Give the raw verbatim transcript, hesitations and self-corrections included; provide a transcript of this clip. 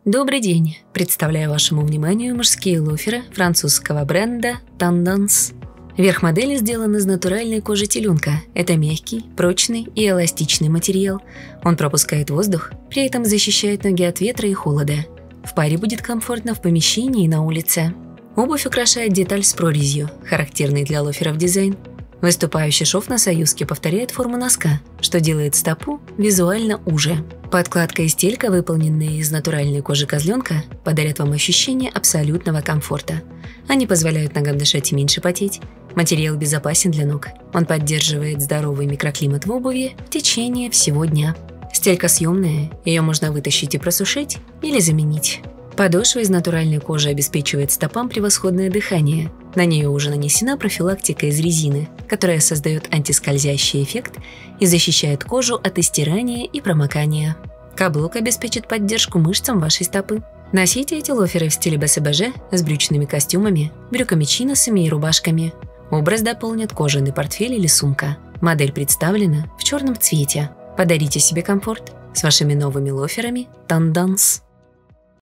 Добрый день! Представляю вашему вниманию мужские лоферы французского бренда Tendance. Верх модели сделан из натуральной кожи теленка. Это мягкий, прочный и эластичный материал. Он пропускает воздух, при этом защищает ноги от ветра и холода. В паре будет комфортно в помещении и на улице. Обувь украшает деталь с прорезью, характерный для лоферов дизайн. Выступающий шов на союзке повторяет форму носка, что делает стопу визуально уже. Подкладка и стелька, выполненные из натуральной кожи козленка, подарят вам ощущение абсолютного комфорта. Они позволяют ногам дышать и меньше потеть. Материал безопасен для ног. Он поддерживает здоровый микроклимат в обуви в течение всего дня. Стелька съемная, ее можно вытащить и просушить или заменить. Подошва из натуральной кожи обеспечивает стопам превосходное дыхание. На нее уже нанесена профилактика из резины, которая создает антискользящий эффект и защищает кожу от истирания и промокания. Каблук обеспечит поддержку мышцам вашей стопы. Носите эти лоферы в стиле БСБЖ с брючными костюмами, брюками-чиносами и рубашками. Образ дополнит кожаный портфель или сумка. Модель представлена в черном цвете. Подарите себе комфорт с вашими новыми лоферами Tendance.